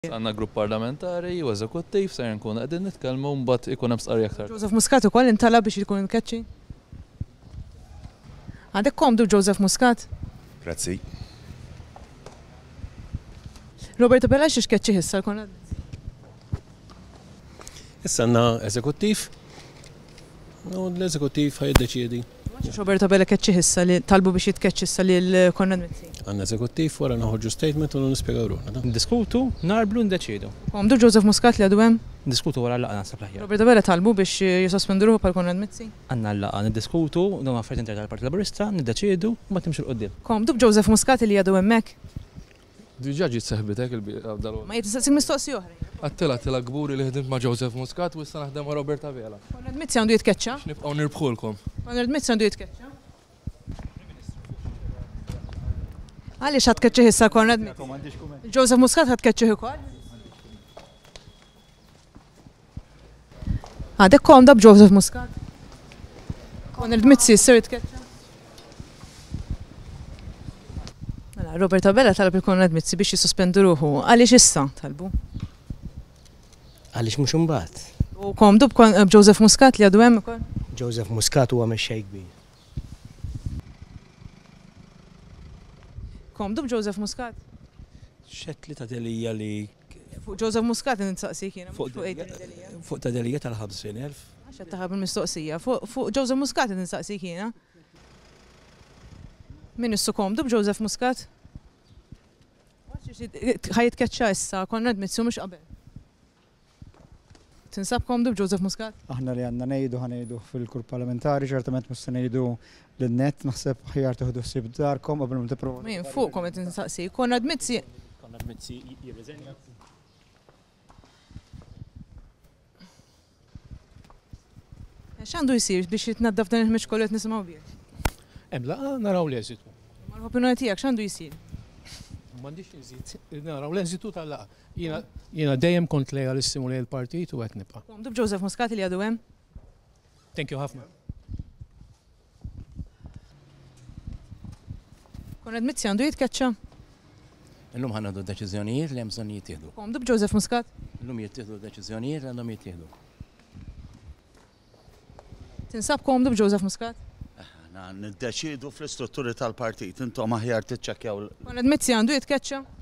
Għanna grupp parlamentari u eżekuttiv ser nkun qegħdin nitkellmu mbagħad ikun hemm sqarrija aktar. Joseph Muscat ukoll intalab biex ikun imkeċċi? Għandek komdu Joseph Muscat? Grazzi. Roberto Bella xiex keċċi issa l-kon Issa għandna eżekuttiv u l-eżekuttiv ħajiddeċiedi. Roberto Bella keċċi issa li talbu biex jitkeċċi issa li l-Konrad Mizzi. Għandna eżekuttiv wara naħorġu statement u nispjegaw ruħna. Ndiskutu, narblu ndeċidu. Komdu Joseph Muscat li għadu hemm? Ndiskutu wara l-laqgħa naħseb l-aħjar. Roberto Bella talbu biex jisospenduruhu pal Konrad Mizzi? Għandna l-laqgħa niddiskutu, dawn affarijiet interni tal-Partit Laburista, niddeċiedu u ma timxu l-qudiem. Komdu Joseph Muscat li għadu hemmhekk? Diġà ġiet seħbitek il-dalgħa. Ma jitistaqsik mistoqsi oħra. Għattila gburi li ħdimt ma' Joseph Muscat u issa naħdem ma' Roberta Bella. Konrad Mizzi għandu jitkeċċa? Nibqgħu nirbħulkom. Konrad Mizzi għandu jitkeċċa? Għaliex ħadd keċċi issa Konrad Mizzi? Joseph Muscat ħadd keċċi ukoll? Għadek komda b'Joseph Muscat? Konrad Mizzi jisser jitkeċċa? Roberta Bella talab il-Konrad Mizzi biex jisospendu ruħu. Għaliex issa talbu? Għaliex mhux imbagħad. U komdu b'Joseph Muscat li għadu hemm ukoll? Joseph Muscat huwa mexxej kbir. Komdu b'Joseph Muscat? Xettli ta' delija li Fuq Joseph Muscat nistaqsik jiena fuq delija. fuq ta' delija tal-50,000. Għax qed taħab il-mistoqsija. Fuq Joseph Muscat nistaqsik jiena. Min issu komdu b'Joseph Muscat? Ħajt keċċa issa, Konrad Mizzi mhux qabel. Tinsab komdu b'Joseph Muscat? Aħna li għandna ngħidu fil-grupp parlamentari, ċertament mhux se ngħidu lin-net, naħseb ħjar tieħdu ssib darkom qabel ma tipprova. Min fuqkom qed nistaqsi. Konrad Mizzi. Konrad Mizzi jirriżenja. X'għandu jsir biex jitnaddaf dan il-ħmiġ kollu qed nisimgħu bih? Hemm laqa naraw l-eżitu. Mal-opinjoni tiegħek x'għandu jsir? M'għandix nżid. Naraw l-eżitu tal-laqa. Jiena dejjem kont lejalissimu lejn il-partit u qed nibqa'. Komdu b'Joseph Muscat li għadu hemm? Thank you ħafna. Konrad Mizzi għandu jitkeċċa? Illum ħanadu deċiżjonijiet li hemm bżonn jittieħdu. Komdu b'Joseph Muscat? Illum jittieħdu deċiżjonijiet li għandhom jittieħdu. Tinsab komdu b'Joseph Muscat? Niddeċidu fl-istrutturi tal-partit, intom aħjar tiċċekkjaw. Konrad Mizzi għandu jitkeċċa?